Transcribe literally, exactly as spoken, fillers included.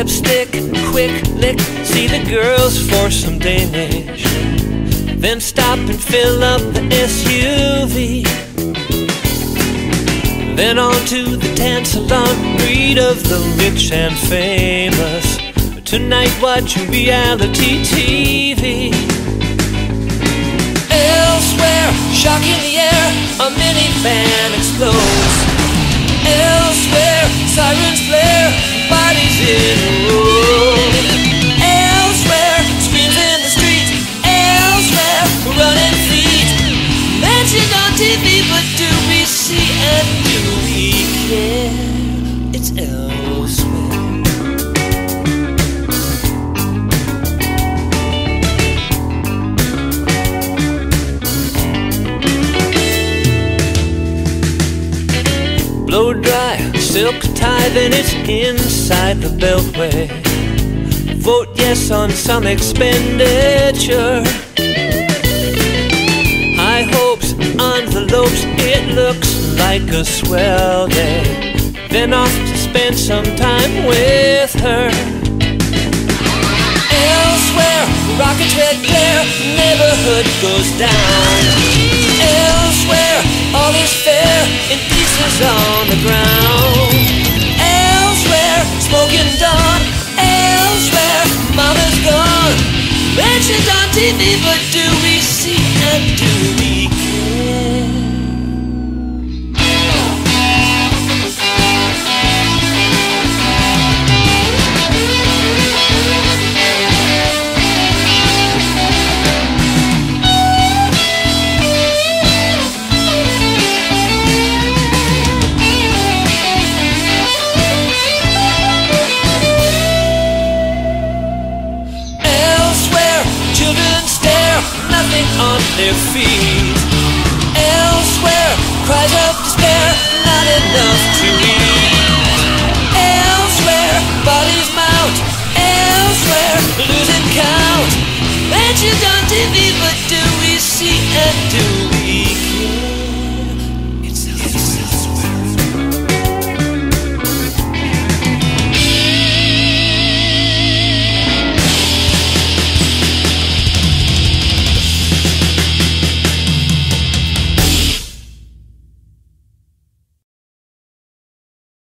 lipstick, quick lick, see the girls for some Danish, then stop and fill up the S U V. Then on to the tan salon, greed of the rich and famous, tonight watching reality T V. Elsewhere, shock in the air, a minivan explodes. Elsewhere, sirens flare, bodies in a row. Elsewhere, screams in the streets. Elsewhere, running feet. Mentioned on T V, but do we see and do we care? It's elsewhere. Blow dry, silk tie, then it's inside the beltway. Vote yes on some expenditure. High hopes, envelopes, it looks like a swell day. Then off to spend some time with her. Elsewhere, rockets red glare, neighborhood goes down. Elsewhere, all is fair in pieces on the ground. Elsewhere, smoking dawn. Elsewhere, mama's gone. Mentioned on T V, but do we see and do we care? On their feet. Elsewhere, cries of despair, not enough to eat. Elsewhere, bodies mount. Elsewhere, losing count. Mentioned on T V, but do we see and do we